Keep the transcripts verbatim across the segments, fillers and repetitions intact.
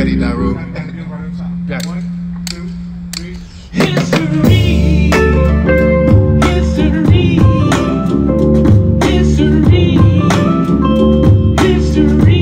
ready, Daru. Yes. One, two, three. History, history, history, history,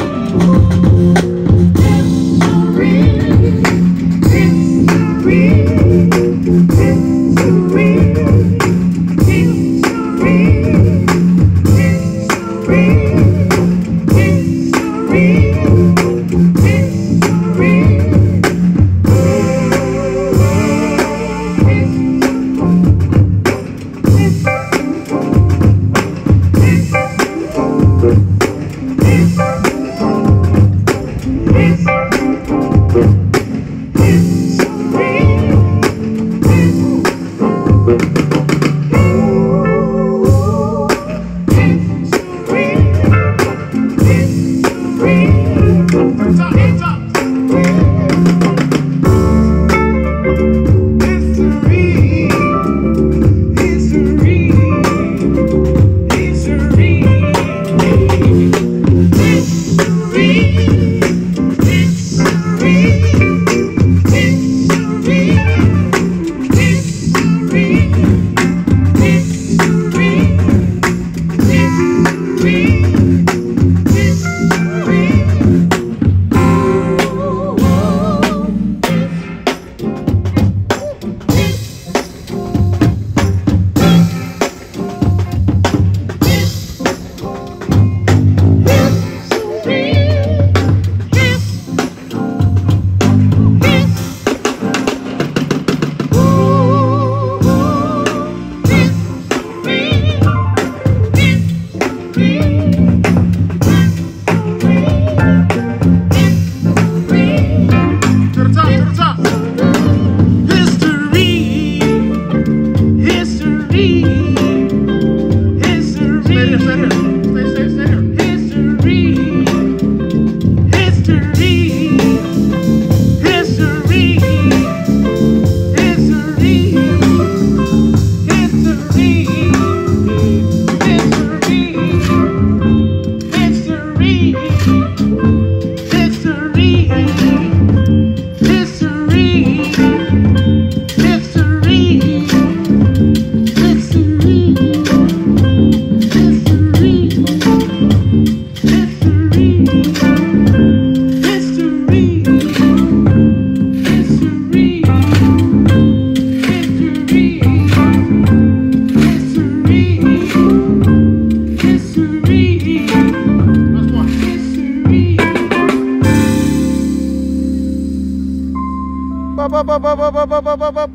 Up, up, up, up, up, up, up, up, up, up.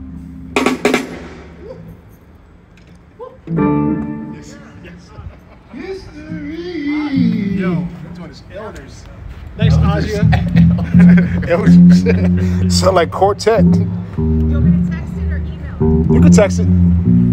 Yes, yes. History. Yo, this one is elders. Thanks, Asia. Elders. Sound like quartet. You want me to text it or email? You can text it.